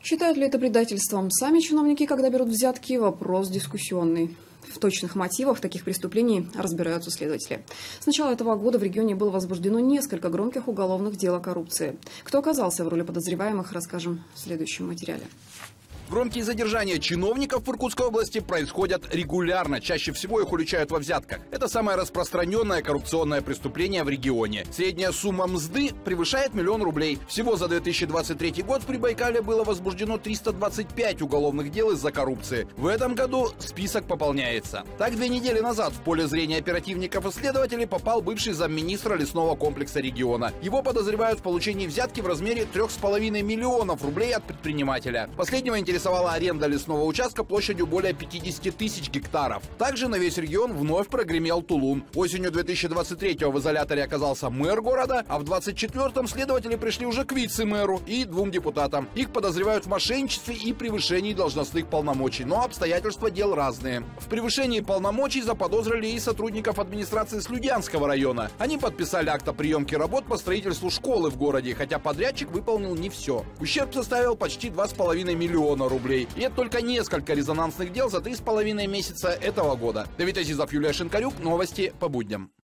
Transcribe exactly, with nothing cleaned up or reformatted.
Считают ли это предательством сами чиновники, когда берут взятки? Вопрос дискуссионный. В точных мотивах таких преступлений разбираются следователи. С начала этого года в регионе было возбуждено несколько громких уголовных дел о коррупции. Кто оказался в роли подозреваемых, расскажем в следующем материале. Громкие задержания чиновников в Иркутской области происходят регулярно. Чаще всего их уличают во взятках. Это самое распространенное коррупционное преступление в регионе. Средняя сумма мзды превышает миллион рублей. Всего за две тысячи двадцать третий год в Прибайкале было возбуждено триста двадцать пять уголовных дел из-за коррупции. В этом году список пополняется. Так, две недели назад в поле зрения оперативников и следователей попал бывший замминистра лесного комплекса региона. Его подозревают в получении взятки в размере трёх с половиной миллионов рублей от предпринимателя. Последнего интересовала аренда лесного участка площадью более пятидесяти тысяч гектаров. Также на весь регион вновь прогремел Тулун. Осенью две тысячи двадцать третьего в изоляторе оказался мэр города, а в двадцать четвёртом следователи пришли уже к вице-мэру и двум депутатам. Их подозревают в мошенничестве и превышении должностных полномочий, но обстоятельства дел разные. В превышении полномочий заподозрили и сотрудников администрации Слюдянского района. Они подписали акт о приемке работ по строительству школы в городе, хотя подрядчик выполнил не все. Ущерб составил почти два с половиной миллиона рублей. И это только несколько резонансных дел за три с половиной месяца этого года. Давид Азизов, Юлия Шинкарюк. Новости по будням.